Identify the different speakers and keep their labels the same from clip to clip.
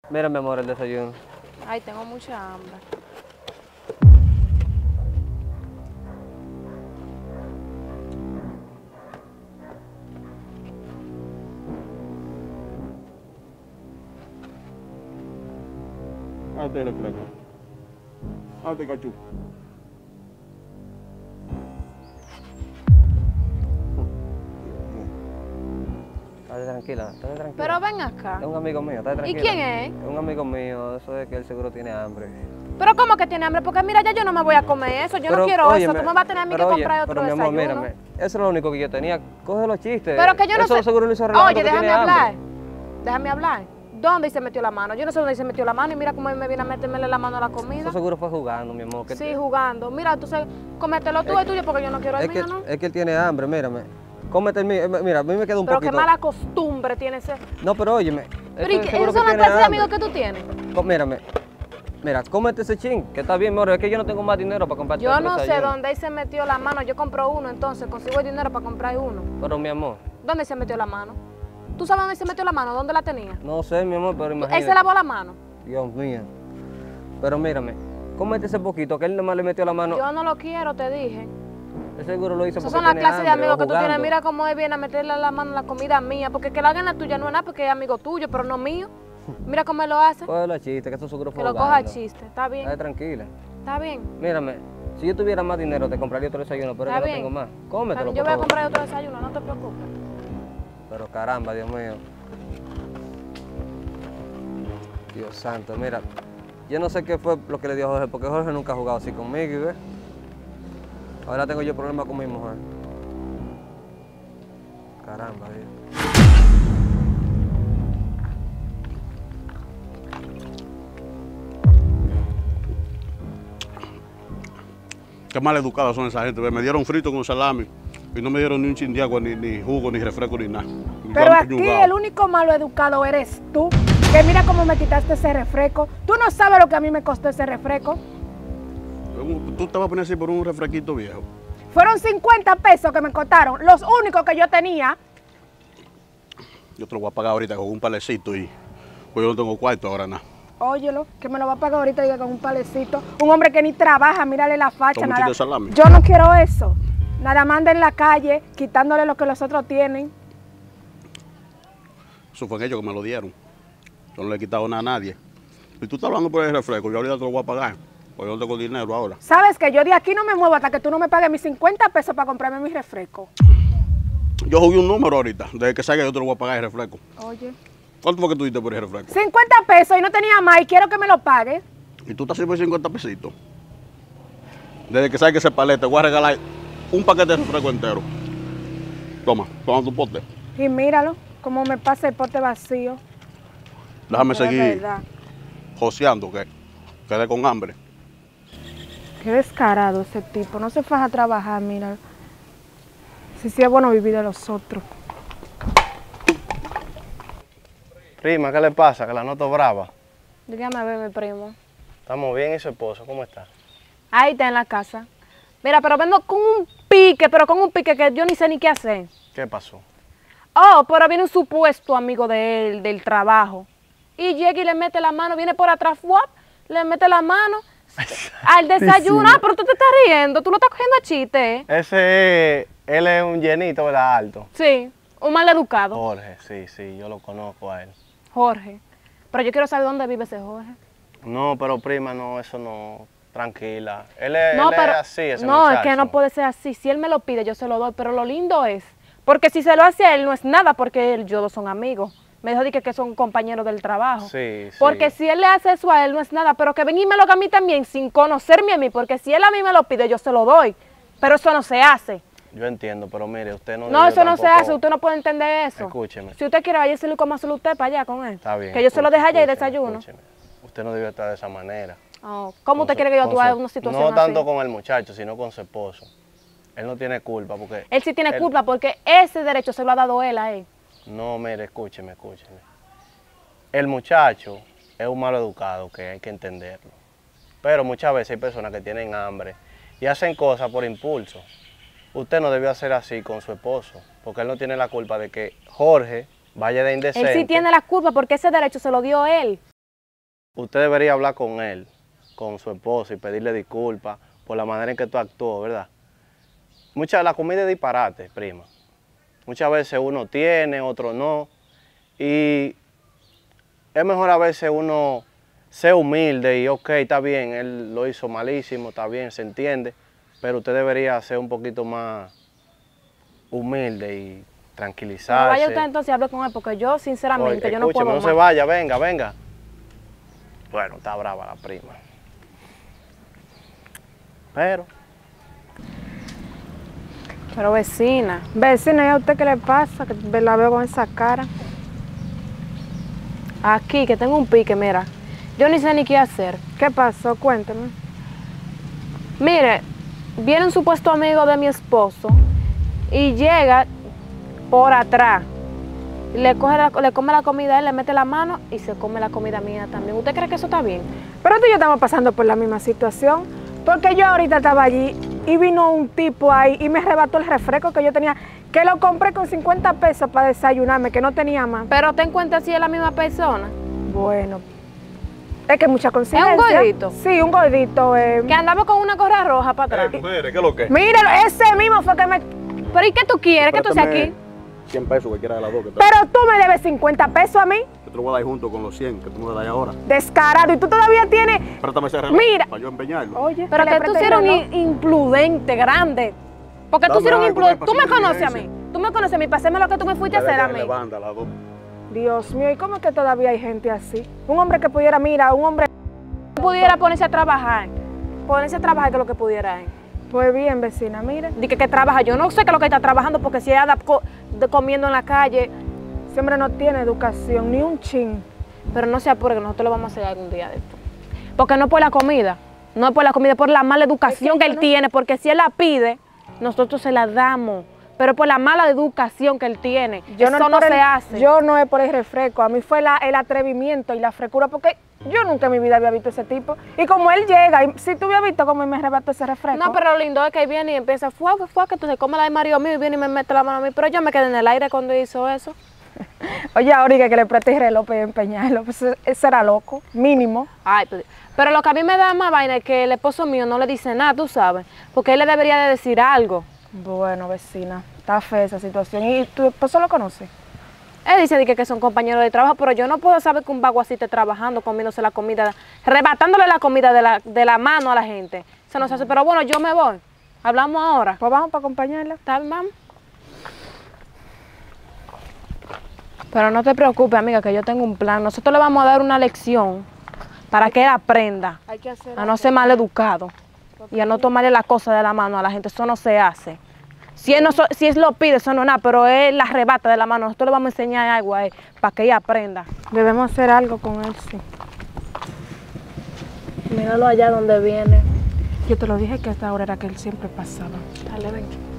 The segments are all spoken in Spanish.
Speaker 1: Mira, mi amor, el desayuno.
Speaker 2: Ay, tengo mucha hambre.
Speaker 3: Hazte el refresco. Hazte cachú.
Speaker 1: Estate tranquila, estate tranquila.
Speaker 2: Pero ven acá.
Speaker 1: Es un amigo mío, estate
Speaker 2: ¿Y
Speaker 1: tranquila.
Speaker 2: quién es?
Speaker 1: Es un amigo mío, eso es que él seguro tiene hambre.
Speaker 2: Pero ¿cómo que tiene hambre? Porque mira, ya yo no me voy a comer eso. Yo no quiero eso. Tú me vas a tener a mí que comprar otro
Speaker 1: pero, mi amor,
Speaker 2: desayuno.
Speaker 1: mírame, eso es lo único que yo tenía. Coge los chistes.
Speaker 2: Pero que yo no
Speaker 1: eso
Speaker 2: sé.
Speaker 1: seguro lo hizo relajando
Speaker 2: Oye,
Speaker 1: porque
Speaker 2: déjame
Speaker 1: tiene
Speaker 2: hablar.
Speaker 1: hambre.
Speaker 2: Déjame hablar. ¿Dónde se metió la mano? Yo no sé dónde se metió la mano y mira cómo él me viene a meterme la mano a la comida.
Speaker 1: Eso seguro fue jugando, mi amor.
Speaker 2: Sí, jugando. Mira, entonces, cómetelo tú, el tuyo, porque yo no quiero el mío, ¿no?
Speaker 1: Es que él tiene hambre, mírame. Cómete el mío. Mira, a mí me queda un
Speaker 2: Pero
Speaker 1: poquito.
Speaker 2: qué mala costumbre tiene ese.
Speaker 1: No, pero óyeme.
Speaker 2: Pero ¿y esos son las clases de amigos que tú tienes?
Speaker 1: Mírame. Mira, cómete ese chin, que está bien, amor. Es que yo no tengo más dinero para comprarte
Speaker 2: Yo
Speaker 1: otro
Speaker 2: no sé
Speaker 1: desayuno.
Speaker 2: dónde él se metió la mano. Yo compro uno, entonces consigo el dinero para comprar uno.
Speaker 1: Pero, mi amor,
Speaker 2: ¿Dónde se metió la mano? ¿Tú sabes dónde se metió la mano? ¿Dónde la tenía?
Speaker 1: no sé, mi amor, pero imagínate.
Speaker 2: Él se lavó la mano.
Speaker 1: Dios mío. Pero mírame, cómete ese poquito, que él nomás le metió la mano.
Speaker 2: Yo no lo quiero, te dije.
Speaker 1: Él seguro lo hizo
Speaker 2: Esas
Speaker 1: porque
Speaker 2: son las
Speaker 1: tiene
Speaker 2: clases de
Speaker 1: hambre,
Speaker 2: amigos
Speaker 1: o
Speaker 2: que tú tienes.
Speaker 1: jugando.
Speaker 2: Mira cómo él viene a meterle la mano en la comida mía. Porque que la haga en la tuya no es nada porque es amigo tuyo, pero no mío. Mira cómo él lo hace.
Speaker 1: Coge la chiste, que eso seguro fue
Speaker 2: Que lo
Speaker 1: jugando.
Speaker 2: coja el chiste. Está bien.
Speaker 1: Estate tranquila.
Speaker 2: Está bien.
Speaker 1: Mírame, si yo tuviera más dinero, te compraría otro desayuno, pero es
Speaker 2: Está
Speaker 1: que no
Speaker 2: bien.
Speaker 1: tengo más.
Speaker 2: Está
Speaker 1: Cómetelo,
Speaker 2: bien. Yo
Speaker 1: por
Speaker 2: voy a
Speaker 1: favor.
Speaker 2: comprar otro desayuno, no te preocupes.
Speaker 1: Pero caramba, Dios mío. Dios santo, mira. Yo no sé qué fue lo que le dio a Jorge, porque Jorge nunca ha jugado así conmigo, ¿y ves? Ahora tengo yo problemas con mi mujer. Caramba, Dios.
Speaker 3: Qué mal educados son esa gente. Me dieron frito con salami y no me dieron ni un chin de agua, ni jugo, ni refresco, ni nada.
Speaker 4: Pero aquí el único malo educado eres tú, que mira cómo me quitaste ese refresco. Tú no sabes lo que a mí me costó ese refresco.
Speaker 3: Tú te vas a poner así por un refresquito viejo.
Speaker 4: Fueron 50 pesos que me costaron, los únicos que yo tenía.
Speaker 3: Yo te lo voy a pagar ahorita con un palecito y pues yo no tengo cuarto ahora nada.
Speaker 4: Óyelo, que me lo va a pagar ahorita diga, con un palecito. Un hombre que ni trabaja, mírale la facha,
Speaker 3: Toma un
Speaker 4: nada.
Speaker 3: chiste de salami.
Speaker 4: Yo no quiero eso. Nada más anda en la calle quitándole lo que los otros tienen.
Speaker 3: Eso fue ellos que me lo dieron. Yo no le he quitado nada a nadie. Y tú estás hablando por el refresco, yo ahorita te lo voy a pagar. Pues yo no tengo dinero ahora.
Speaker 4: Sabes que yo de aquí no me muevo hasta que tú no me pagues mis 50 pesos para comprarme mi refresco.
Speaker 3: Yo jugué un número ahorita. Desde que salga yo te lo voy a pagar el refresco.
Speaker 4: Oye.
Speaker 3: ¿Cuánto fue que tú diste por el refresco?
Speaker 4: 50 pesos y no tenía más y quiero que me lo pague.
Speaker 3: Y tú estás haciendo 50 pesitos. Desde que salga ese palete, te voy a regalar un paquete de refresco entero. Toma, toma tu pote.
Speaker 4: Y míralo, cómo me pasa el pote vacío.
Speaker 3: Déjame
Speaker 4: Es
Speaker 3: seguir
Speaker 4: verdad.
Speaker 3: joseando, que quedé con hambre.
Speaker 4: Qué descarado ese tipo, no se faja a trabajar, mira. Si sí es bueno vivir de los otros.
Speaker 1: Prima, ¿qué le pasa? Que la noto brava.
Speaker 2: Dígame a ver, mi primo.
Speaker 1: Estamos bien, ¿y su esposo? ¿Cómo está?
Speaker 2: Ahí está en la casa. Mira, pero vengo con un pique, que yo ni sé ni qué hacer.
Speaker 1: ¿Qué pasó?
Speaker 2: Oh, pero viene un supuesto amigo de él, del trabajo. Y llega y le mete la mano, viene por atrás, ¡fuap! Le mete la mano al desayuno. Ah, pero tú te estás riendo, tú lo estás cogiendo a chiste, ¿eh?
Speaker 1: Él es un llenito, ¿verdad? Alto.
Speaker 2: Sí, un mal educado,
Speaker 1: Jorge, sí, yo lo conozco a él.
Speaker 2: Jorge. Pero yo quiero saber dónde vive ese Jorge.
Speaker 1: No, pero prima, no, eso no. Tranquila. Él es así, ese
Speaker 2: no,
Speaker 1: muchacho.
Speaker 2: es que no puede ser así. Si él me lo pide, yo se lo doy. Pero lo lindo es, porque si se lo hace a él, no es nada porque él y yo son amigos. Me dijo que son compañeros del trabajo.
Speaker 1: Sí, sí.
Speaker 2: Porque si él le hace eso a él, no es nada. Pero que ven y me lo haga a mí también, sin conocerme a mí. Porque si él a mí me lo pide, yo se lo doy. Pero eso no se hace.
Speaker 1: Yo entiendo, pero mire, usted no
Speaker 2: No,
Speaker 1: debió
Speaker 2: eso no se
Speaker 1: tampoco-
Speaker 2: hace. Usted no puede entender eso.
Speaker 1: Escúcheme.
Speaker 2: Si usted quiere, váyase y comárselo usted para allá con él.
Speaker 1: Está bien.
Speaker 2: Que yo se lo deje allá y
Speaker 1: escúcheme,
Speaker 2: desayuno.
Speaker 1: escúcheme. Usted no debió estar de esa manera.
Speaker 2: Oh, ¿cómo usted quiere que yo actúe en una situación
Speaker 1: No
Speaker 2: así?
Speaker 1: tanto con el muchacho, sino con su esposo. Él no tiene culpa porque...
Speaker 2: Él sí tiene culpa porque ese derecho se lo ha dado él a él.
Speaker 1: No, mire, escúcheme. El muchacho es un malo educado, que hay que entenderlo. Pero muchas veces hay personas que tienen hambre y hacen cosas por impulso. Usted no debió hacer así con su esposo, porque él no tiene la culpa de que Jorge vaya de indecente.
Speaker 2: Él sí tiene la culpa porque ese derecho se lo dio él.
Speaker 1: usted debería hablar con él, con su esposo, y pedirle disculpas por la manera en que tú actuó, ¿verdad? La comida es disparate, prima. Muchas veces uno tiene, otro no. Y es mejor a veces uno ser humilde y ok, está bien, él lo hizo malísimo, está bien, se entiende. Pero usted debería ser un poquito más humilde y tranquilizarse.
Speaker 2: No vaya usted entonces y hable con él, porque yo sinceramente,
Speaker 1: Oye,
Speaker 2: yo no puedo
Speaker 1: no
Speaker 2: más.
Speaker 1: se vaya, venga, venga. Bueno, está brava la prima. Pero
Speaker 2: vecina,
Speaker 4: Vecina, ¿y a usted qué le pasa? Que la veo con esa cara.
Speaker 2: aquí que tengo un pique, mira, yo ni sé ni qué hacer.
Speaker 4: ¿Qué pasó? Cuénteme.
Speaker 2: Mire, viene un supuesto amigo de mi esposo y llega por atrás. Le come la comida a él, le mete la mano y se come la comida mía también. ¿Usted cree que eso está bien?
Speaker 4: Pero tú y yo estamos pasando por la misma situación. Porque yo ahorita estaba allí y vino un tipo ahí y me arrebató el refresco que yo tenía, que lo compré con 50 pesos para desayunarme, que no tenía más.
Speaker 2: Pero ten en cuenta si es la misma persona.
Speaker 4: Bueno, es que mucha conciencia.
Speaker 2: ¿Es un gordito?
Speaker 4: Sí, un gordito.
Speaker 2: Que andaba con una gorra roja para atrás.
Speaker 3: Mujeres, ¿qué es lo que?
Speaker 4: Míralo, ese mismo fue que me...
Speaker 2: Pero ¿y qué tú quieres? ¿Que tú seas aquí?
Speaker 3: 100 pesos cualquiera de las dos.
Speaker 4: Pero tú me debes 50 pesos a mí,
Speaker 3: Yo te lo voy a dar junto con los 100 que tú me das ahora.
Speaker 4: descarado, y tú todavía tienes...
Speaker 3: Préstame ese reloj
Speaker 4: Mira.
Speaker 3: para yo empeñarlo.
Speaker 4: Oye,
Speaker 2: Pero
Speaker 4: le
Speaker 2: que tú
Speaker 4: presté
Speaker 2: sí
Speaker 4: el
Speaker 2: eres un
Speaker 4: reloj.
Speaker 2: imprudente grande. Porque tú
Speaker 3: Dame
Speaker 2: sí eres un
Speaker 3: algo,
Speaker 2: imprudente.
Speaker 3: ven,
Speaker 2: Tú me
Speaker 3: para
Speaker 2: conoces a
Speaker 3: hacer
Speaker 2: mí. Tú me conoces a mí. Para hacerme lo que tú me fuiste a hacer a mí.
Speaker 3: Banda, las dos.
Speaker 4: Dios mío, ¿y cómo es que todavía hay gente así? Un hombre que pudiera, mira, un hombre...
Speaker 2: Pudiera ponerse a trabajar. Ponerse a trabajar que es lo que pudiera.
Speaker 4: Pues bien, vecina, mire.
Speaker 2: Dije que trabaja. Yo no sé qué es lo que está trabajando porque si ella anda comiendo en la calle.
Speaker 4: Ese hombre no tiene educación, ni un chin.
Speaker 2: Pero no se apure que nosotros lo vamos a hacer algún día de esto. Porque no es por la comida. No es por la comida, es por la mala educación que él tiene. Porque si él la pide, nosotros se la damos. Pero por la mala educación que él tiene. Eso no se hace.
Speaker 4: Yo no es por el refresco, a mí fue el atrevimiento y la frescura, porque yo nunca en mi vida había visto ese tipo. Y como él llega, y si tú hubieras visto cómo él me arrebató ese refresco.
Speaker 2: No, pero lo lindo es que él viene y empieza, fue, que tú se come la de Mario mío y viene y me mete la mano a mí. Pero yo me quedé en el aire cuando hizo eso.
Speaker 4: Oye, ahorita que le presté el reloj para empeñarlo, pues ese era loco, mínimo.
Speaker 2: Ay, pero lo que a mí me da más vaina es que el esposo mío no le dice nada, tú sabes. Porque él le debería de decir algo.
Speaker 4: Bueno, vecina, está fea esa situación. ¿Y tu esposo lo conoce?
Speaker 2: Él dice que son compañeros de trabajo, pero yo no puedo saber que un vago así esté trabajando, comiéndose la comida, arrebatándole la comida de la mano a la gente. Eso no se hace, pero bueno, yo me voy. Hablamos ahora.
Speaker 4: Pues vamos para acompañarla.
Speaker 2: ¿Está bien, vamos? Pero no te preocupes, amiga, que yo tengo un plan. Nosotros le vamos a dar una lección para que él aprenda
Speaker 4: Hay que hacer
Speaker 2: a no ser mal educado y a no tomarle la cosa de la mano a la gente. Eso no se hace. Si él lo pide, eso no es nada, pero él la arrebata de la mano. Nosotros le vamos a enseñar algo a él para que ella aprenda.
Speaker 4: Debemos hacer algo con él, sí.
Speaker 2: Míralo allá donde viene.
Speaker 4: Yo te lo dije que a esta hora era que él siempre pasaba.
Speaker 2: Dale, ven.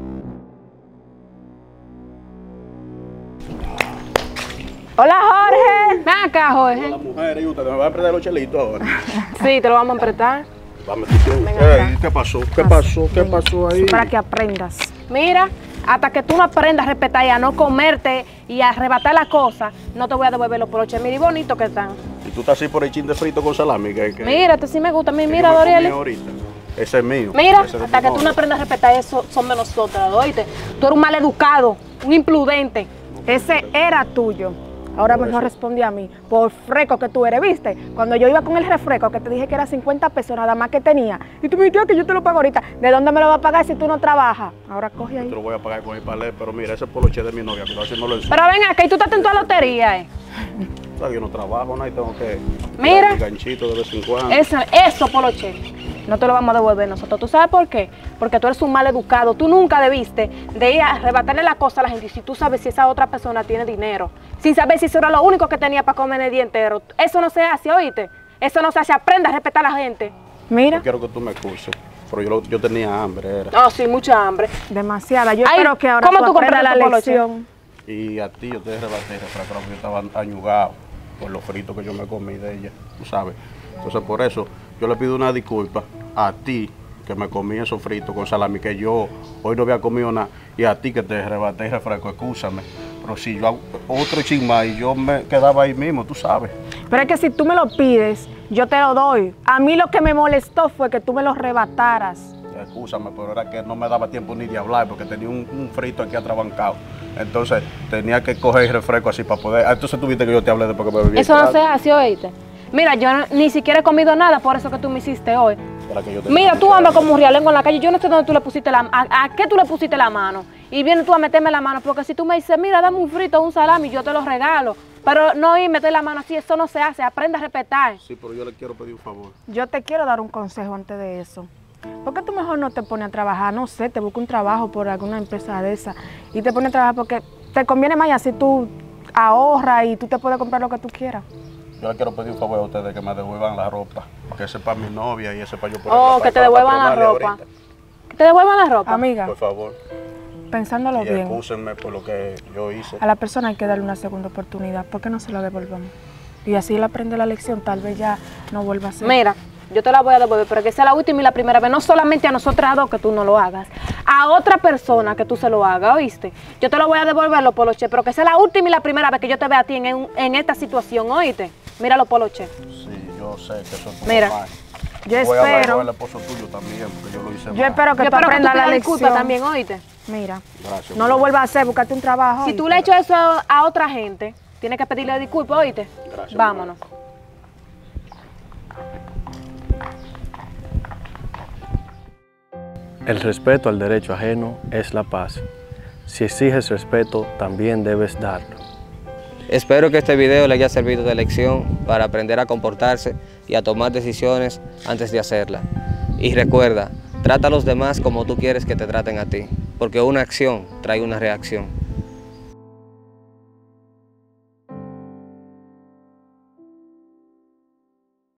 Speaker 2: Hola, Jorge. Ven acá, Jorge.
Speaker 3: Las mujeres y usted me va a perder los chelitos ahora.
Speaker 2: Sí, te lo vamos a apretar.
Speaker 3: Dame tu tiempo. Ey, ¿qué pasó? ¿Qué pasó? ¿Qué pasó ahí?
Speaker 4: Para que aprendas.
Speaker 2: Mira, hasta que tú no aprendas a respetar y a no comerte y a arrebatar las cosas, no te voy a devolver los broches. Mira, y bonito que están.
Speaker 3: Y tú estás así por el chin de frito con salami.
Speaker 2: Mira, este sí me gusta.
Speaker 3: que
Speaker 2: Mira,
Speaker 3: yo me comí
Speaker 2: Doriel.
Speaker 3: ahorita. Ese es mío.
Speaker 2: Mira,
Speaker 3: Ese es
Speaker 2: hasta
Speaker 3: mi
Speaker 2: que tú
Speaker 3: novio.
Speaker 2: no aprendas a respetar eso, son de nosotras, ¿oíste? Tú eres un mal educado, un imprudente.
Speaker 4: Ese era tuyo. Ahora mejor responde a mí, por fresco que tú eres, ¿viste? Cuando yo iba con el refresco, que te dije que era 50 pesos nada más que tenía, y tú me dijiste que yo te lo pago ahorita, ¿de dónde me lo vas a pagar si tú no trabajas? Ahora coge
Speaker 3: Yo te
Speaker 4: ahí.
Speaker 3: lo voy a pagar con el palé, pero mira, ese poloche de mi novia, cuidado si no lo enseño.
Speaker 2: Pero ven acá, y tú estás en toda lotería,
Speaker 3: O sea, yo no trabajo, ¿no? Y tengo que
Speaker 2: Mira.
Speaker 3: dar mi ganchito de vez en cuando.
Speaker 2: Eso, Poloche, no te lo vamos a devolver nosotros. ¿Tú sabes por qué? Porque tú eres un mal educado. Tú nunca debiste de ir a arrebatarle la cosa a la gente si tú sabes si esa otra persona tiene dinero. Sin saber si eso era lo único que tenía para comer el día entero. Eso no se hace, ¿oíste? Eso no se hace. Aprende a respetar a la gente.
Speaker 4: Mira,
Speaker 3: Yo quiero que tú me excuses, pero yo tenía hambre, era.
Speaker 2: Oh, sí, mucha hambre.
Speaker 4: demasiada. Yo
Speaker 2: Ay,
Speaker 4: espero que ahora
Speaker 2: ¿cómo
Speaker 4: tú
Speaker 2: tú
Speaker 4: aprendas la
Speaker 2: compraste tu poloche?
Speaker 4: lección.
Speaker 3: Y a ti yo te rebaté el refresco porque yo estaba añugado por los fritos que yo me comí de ella, tú sabes. Entonces por eso yo le pido una disculpa a ti que me comí esos fritos con salami que yo hoy no había comido nada y a ti que te rebaté el refresco, excúsame. Pero pero si yo hago otro chin más y yo me quedaba ahí mismo, tú sabes.
Speaker 4: Pero es que si tú me lo pides, yo te lo doy. A mí lo que me molestó fue que tú me lo arrebataras.
Speaker 3: Excúsame, pero era que no me daba tiempo ni de hablar porque tenía un frito aquí atrabancado. Entonces tenía que coger el refresco así para poder. Entonces tuviste que yo te hablé después que me bebí.
Speaker 2: Eso no se hace, oíste. Mira, yo ni siquiera he comido nada por eso que tú me hiciste hoy. Mira, tú andas como un realengo en la calle. Yo no sé dónde tú le pusiste a qué tú le pusiste la mano. Y vienes tú a meterme la mano. Porque si tú me dices, mira, dame un frito o un salami, yo te lo regalo. Pero no ir meter la mano así, eso no se hace. Aprende a respetar.
Speaker 3: Sí, pero yo le quiero pedir un favor.
Speaker 4: Yo te quiero dar un consejo antes de eso. ¿Por qué tú mejor no te pones a trabajar? No sé, te busca un trabajo por alguna empresa de esa y te pones a trabajar porque te conviene más y así tú ahorras y tú te puedes comprar lo que tú quieras.
Speaker 3: Yo le quiero pedir un favor a ustedes que me devuelvan la ropa. Que ese es para mi novia y ese para yo poder.
Speaker 2: Oh, que te devuelvan la ropa. Que te devuelvan la ropa.
Speaker 4: Amiga,
Speaker 3: Por favor.
Speaker 4: pensándolo
Speaker 3: Y
Speaker 4: bien,
Speaker 3: excúsenme por lo que yo hice.
Speaker 4: a la persona hay que darle una segunda oportunidad. ¿Por qué no se la devolvemos? Y así él aprende la lección, tal vez ya no vuelva a ser.
Speaker 2: Mira, yo te la voy a devolver, pero que sea la última y la primera vez. No solamente a nosotras dos que tú no lo hagas, a otra persona que tú se lo hagas, ¿oíste? Yo te lo voy a devolver, los poloches, pero que sea la última y la primera vez que yo te vea a ti en esta situación, ¿oíste? Mira los poloches.
Speaker 3: Sí, yo sé que eso es
Speaker 2: Mira,
Speaker 3: mal.
Speaker 4: Yo
Speaker 3: Voy a hablar
Speaker 4: espero,
Speaker 3: con el esposo tuyo también, porque yo lo hice
Speaker 4: yo
Speaker 3: mal.
Speaker 4: espero que
Speaker 2: yo
Speaker 4: tú
Speaker 2: espero que tú
Speaker 4: aprendas la
Speaker 2: pidas
Speaker 4: lección.
Speaker 2: disculpas también, ¿oíste?
Speaker 4: Mira,
Speaker 3: Gracias.
Speaker 4: no lo vuelvas a hacer, búscate un trabajo.
Speaker 2: Si
Speaker 4: ¿oíste?
Speaker 2: tú le echas eso a otra gente, tienes que pedirle disculpas, ¿oíste?
Speaker 3: Gracias,
Speaker 2: Vámonos.
Speaker 1: El respeto al derecho ajeno es la paz. Si exiges respeto, también debes darlo.
Speaker 5: Espero que este video le haya servido de lección para aprender a comportarse y a tomar decisiones antes de hacerla. Y recuerda, trata a los demás como tú quieres que te traten a ti, porque una acción trae una reacción.